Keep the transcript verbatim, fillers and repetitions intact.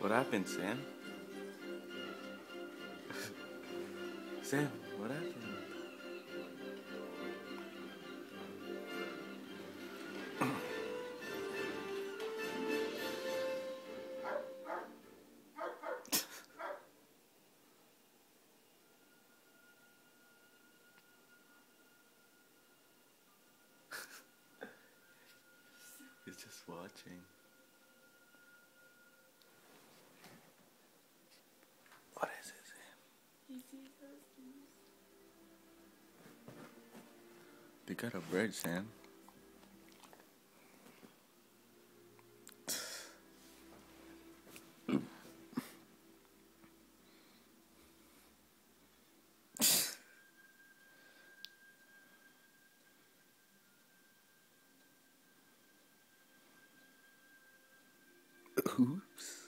What happened, Sam? Sam, what happened? He's just watching. What is it, Sam? He sees huskies. They got a bird, Sam. Oops.